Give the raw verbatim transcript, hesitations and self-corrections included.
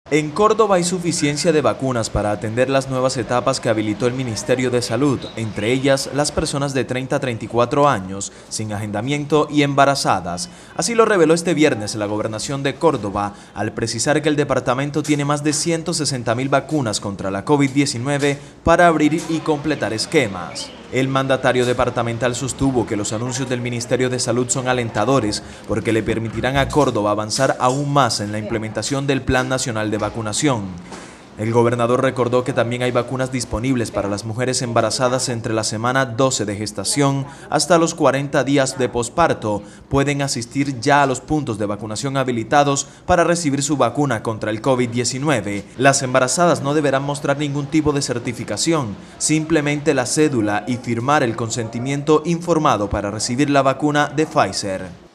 En Córdoba hay suficiencia de vacunas para atender las nuevas etapas que habilitó el Ministerio de Salud, entre ellas las personas de treinta a treinta y cuatro años, sin agendamiento y embarazadas. Así lo reveló este viernes la Gobernación de Córdoba, al precisar que el departamento tiene más de ciento sesenta mil vacunas contra la COVID diecinueve para abrir y completar esquemas. El mandatario departamental sostuvo que los anuncios del Ministerio de Salud son alentadores porque le permitirán a Córdoba avanzar aún más en la implementación del Plan Nacional de Vacunación. El gobernador recordó que también hay vacunas disponibles para las mujeres embarazadas entre la semana doce de gestación hasta los cuarenta días de posparto. Pueden asistir ya a los puntos de vacunación habilitados para recibir su vacuna contra el COVID diecinueve. Las embarazadas no deberán mostrar ningún tipo de certificación, simplemente la cédula y firmar el consentimiento informado para recibir la vacuna de Pfizer.